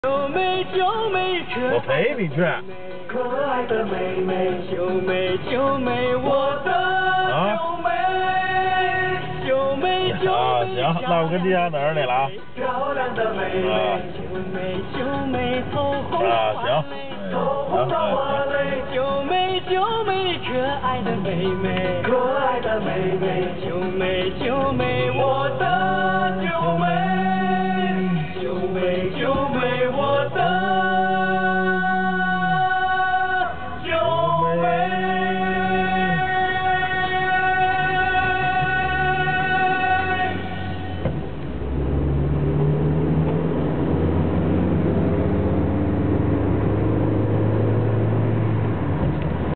九妹九妹可我陪你去。 可爱的妹妹，九妹九妹我的九妹，九妹九妹行，那我跟地下等着你了啊。 漂亮的妹妹，九妹九妹头红行， 头红花蕾，九妹九妹可爱的妹妹，可爱的妹妹，九妹九妹。